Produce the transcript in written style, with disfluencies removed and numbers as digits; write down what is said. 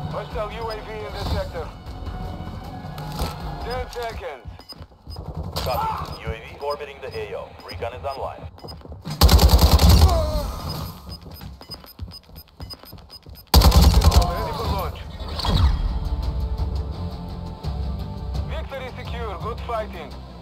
Hostile UAV in the sector. 10 seconds. Copy. UAV orbiting the AO. Recon is online. Ready for launch. Victory secure. Good fighting.